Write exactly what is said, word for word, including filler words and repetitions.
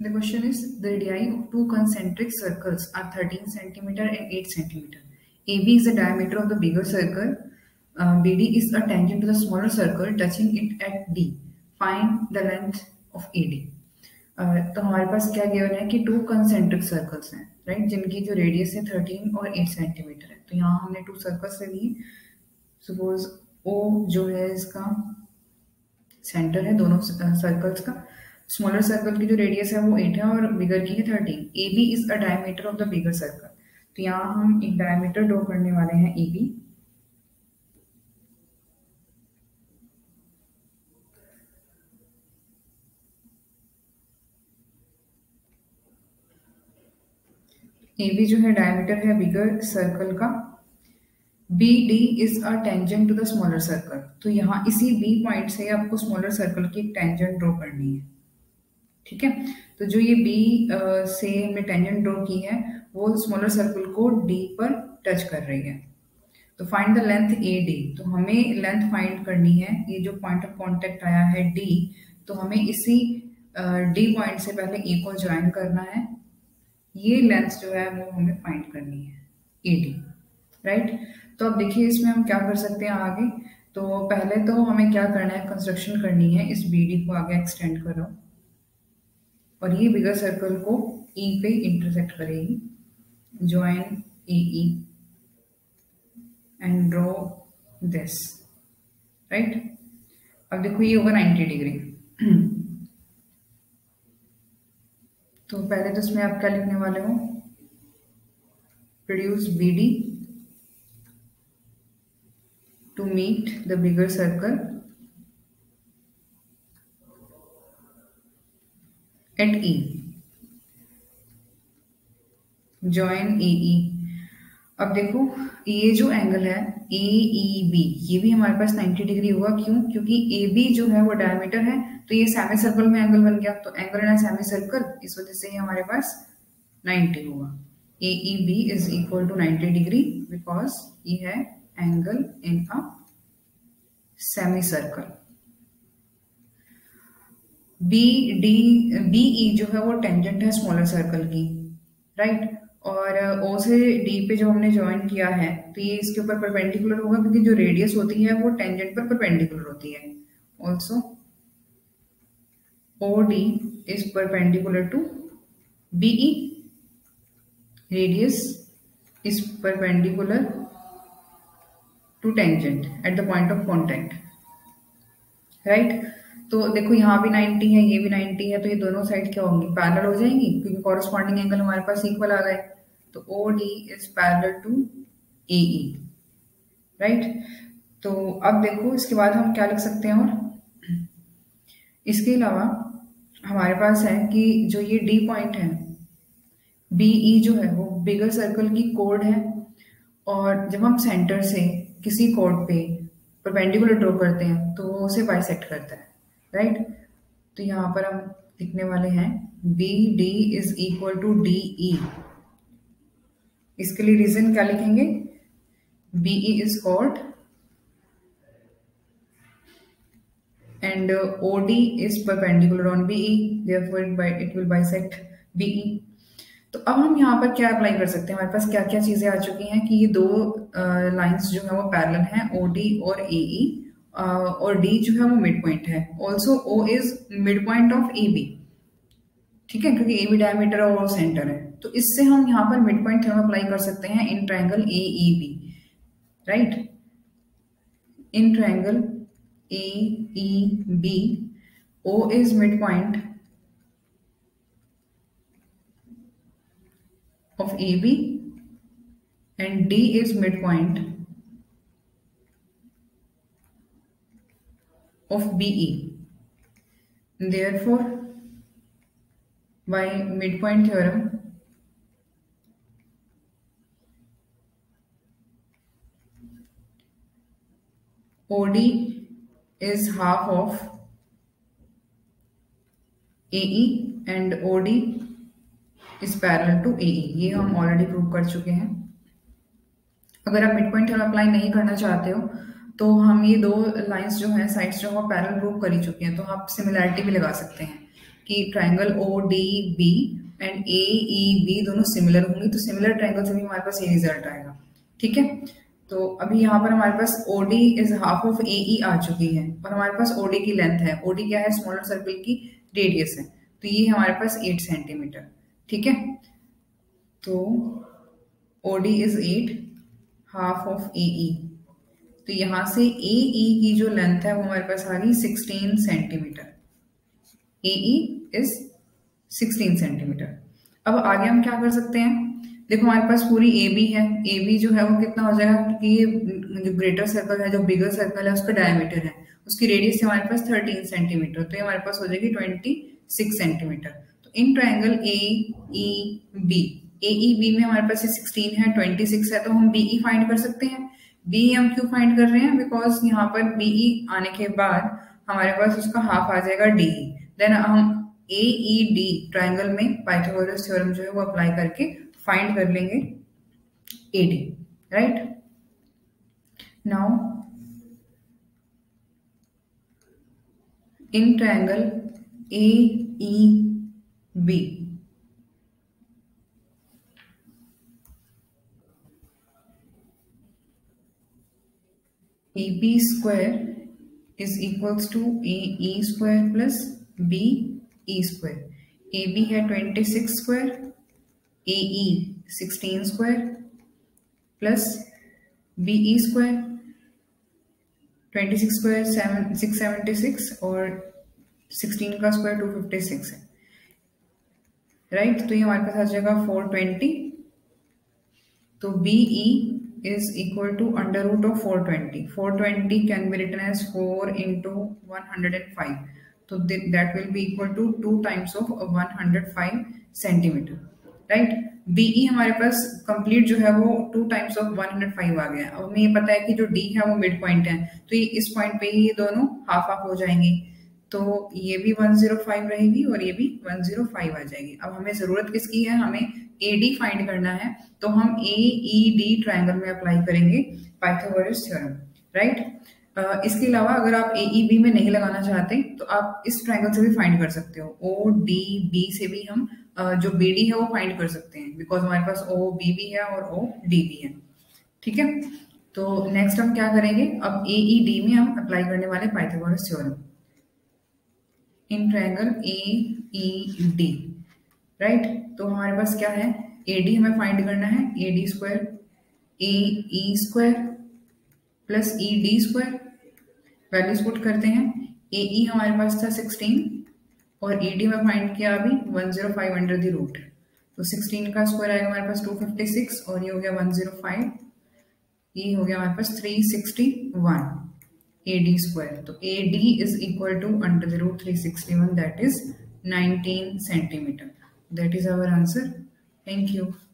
The question is, the radii of two concentric circles are thirteen centimeter and eight centimeter. A B is the diameter of the bigger circle. Uh, B D is a tangent to the smaller circle touching it at D. Find the length of A D. Uh, तो हमारे पास क्या given है कि two concentric circles हैं, right, जिनकी जो radius है thirteen और एट सेंटीमीटर है. तो यहाँ हमने टू सर्कल्स ले लिए. सपोज O जो है इसका सेंटर है दोनों सर्कल्स का. स्मॉलर सर्कल की जो रेडियस है वो एट है और बिगर की है thirteen. A B is a diameter of the bigger circle. तो यहाँ हम एक डायमीटर ड्रॉ करने वाले हैं ए बी. ए बी जो है डायमीटर है बिगर सर्कल का. B D is a tangent to the smaller circle. तो यहाँ इसी बी पॉइंट से आपको स्मॉलर सर्कल की एक टेंजेंट ड्रॉ करनी है. ठीक है, तो जो ये बी से हमने टेंजेंट ड्रॉ की है वो स्मॉलर सर्कल को डी पर टच कर रही है. तो find the length A D. तो हमें लेंथ फाइंड करनी है. ये जो पॉइंट ऑफ कांटेक्ट आया है डी, तो हमें इसी डी पॉइंट से पहले ए को ज्वाइन करना है. ये लेंथ जो है वो हमें फाइंड करनी है ए डी, राइट. तो अब देखिए इसमें हम क्या कर सकते हैं आगे. तो पहले तो हमें क्या करना है, कंस्ट्रक्शन करनी है. इस बी डी को आगे एक्सटेंड करो और ये बिगर सर्कल को E पे इंटरसेक्ट करेगी. Join A E and draw this, right. अब देखो ये होगा नाइन्टी डिग्री. तो पहले तो इसमें आप क्या लिखने वाले हो, produce B D to meet the bigger circle at E. Join A E. अब देखो ये जो एंगल है A E B, ये भी हमारे पास नाइन्टी डिग्री होगा. क्यों? क्योंकि A B जो है वो डायमीटर है, तो ये सेमी सर्कल में एंगल बन गया. तो एंगल इन सेमी सर्कल, इस वजह से ये हमारे पास नाइन्टी होगा. A E B is equal to ninety degree because ये है angle in a semi circle. B D B E जो है वो टेंजेंट है स्मॉलर सर्कल की, राइट. और ओ से डी पे जो हमने ज्वाइन किया है तो ये इसके ऊपर परपेंडिकुलर होगा, क्योंकि जो रेडियस होती है वो टेंजेंट पर परपेंडिकुलर होती है. Also O D is perpendicular to B E. Radius is perpendicular to tangent at the point of contact, right. तो देखो यहाँ भी नाइन्टी है, ये भी नाइन्टी है, तो ये दोनों साइड क्या होंगी, पैरेलल हो जाएंगी, क्योंकि कॉरेस्पॉन्डिंग एंगल हमारे पास इक्वल आ गए. तो O D is parallel to A E, right. तो अब देखो इसके बाद हम क्या लिख सकते हैं. और इसके अलावा हमारे पास है कि जो ये डी पॉइंट है बी ई जो है वो बिगर सर्कल की कोड है. और जब हम सेंटर से किसी कोड पे परपेंडिकुलर ड्रॉ करते हैं तो वो उसे बाइसेक्ट करता है, राइट. तो यहाँ पर हम लिखने वाले हैं B D is equal to D E. इसके लिए रीजन क्या लिखेंगे, B E is chord and O D is perpendicular on B E, therefore it will bisect B E. तो अब हम यहाँ पर क्या अप्लाई कर सकते हैं, हमारे पास क्या क्या चीजें आ चुकी हैं कि ये दो लाइंस uh, जो है वो पैरेलल हैं, ओ डी और ए ई. Uh, और D जो है वो मिड पॉइंट है. Also O is mid point of A B, ठीक है, क्योंकि ए बी डायमीटर और वो सेंटर है. तो इससे हम यहाँ पर मिड पॉइंट थ्योरम अप्लाई कर सकते हैं in triangle A E B, right. In triangle A E B O is mid point of A B and D is mid point of B E. Therefore, by midpoint theorem, O D is half of A E and O D is parallel to A E. ये हम already prove कर चुके हैं. अगर आप mid point theorem apply नहीं करना चाहते हो तो हम ये दो लाइंस जो हैं साइड्स जो हैं पैरेलल प्रूव कर ही चुके हैं, तो आप सिमिलैरिटी भी लगा सकते हैं. कि triangle O D B and A E B दोनों सिमिलर होंगे, तो सिमिलर ट्राइंगल से भी हमारे पास ये रिजल्ट आएगा। ठीक है, तो अभी यहाँ पर हमारे पास O D is half of A E आ चुकी है और हमारे पास O D की लेंथ है। O D क्या है? स्मॉलर सर्कल की रेडियस है, तो ये हमारे पास एट सेंटीमीटर। ठीक है, तो O D is eight, half of A E, तो यहां से A E की जो लेंथ है वो हमारे पास आ गई sixteen centimetre. A E is sixteen centimetre. अब आगे हम क्या कर सकते हैं? देखो हमारे पास पूरी ए बी है, ए बी जो है वो कितना हो जाएगा, क्योंकि ये जो ग्रेटर सर्कल है, जो बिगर सर्कल है, उसका डायमीटर है, उसकी रेडियस है हमारे पास थर्टीन सेंटीमीटर, तो ये हमारे पास हो जाएगी ट्वेंटी सिक्स सेंटीमीटर। तो in triangle A E B, A E B में हमारे पास सिक्सटीन है, ट्वेंटी सिक्स है, तो हम बी ई फाइंड कर सकते हैं। बी हम क्यों फाइंड कर रहे हैं? बिकॉज यहाँ पर बी ई आने के बाद हमारे पास उसका हाफ आ जाएगा डी ई, देन हम ए ई डी ट्राइंगल में पाइथागोरस थ्योरम जो है वो अप्लाई करके फाइंड कर लेंगे A D, right? Now in triangle A E B, A B square is equals to A E square plus B E square. A B है twenty six square, A E sixteen square plus B E square, twenty six square six seventy six और sixteen का square two fifty six है, right? तो ये हमारे पास आ जाएगा फोर ट्वेंटी, तो B E is equal to under root of four twenty. Four twenty can be written as four into one hundred five, तो that will be equal to two times of one hundred five centimetre, right? B E हमारे पास complete जो है वो two times of one hundred five आ गया। अब हमें ये पता है कि जो D है वो मिड पॉइंट है, तो ये इस पॉइंट पे ही ये दोनों हाफ हाफ हो जाएंगे, तो ये भी वन ज़ीरो फाइव रहेगी और ये भी वन ज़ीरो फाइव आ जाएगी। अब हमें जरूरत किसकी है? हमें A D फाइंड करना है, तो हम A E D ट्रायंगल में अप्लाई करेंगे पाइथागोरस थ्योरम, राइट? Uh, इसके अलावा अगर आप A E B में नहीं लगाना चाहते तो आप इस ट्रायंगल से भी फाइंड कर सकते हो। O D B से भी हम uh, जो B D है वो फाइंड कर सकते हैं, बिकॉज हमारे पास O B भी है और O D भी है। ठीक है, तो नेक्स्ट हम क्या करेंगे? अब A E D में हम अप्लाई करने वाले Pythagoras theorem in triangle A E D, right? तो हमारे पास क्या है? A D हमें फाइंड करना है, A D square A E square plus E D square, values put करते हैं। A E हमारे पास था सिक्सटीन और A D में फाइंड किया अभी one zero five under the root, तो सिक्सटीन का स्क्वायर आएगा हमारे पास टू फिफ्टी सिक्स और ये हो गया वन ज़ीरो फाइव, ये हो गया हमारे पास three sixty one A D square, तो A D is equal to under the root three sixty one, that is nineteen centimetre. That is our answer. Thank you.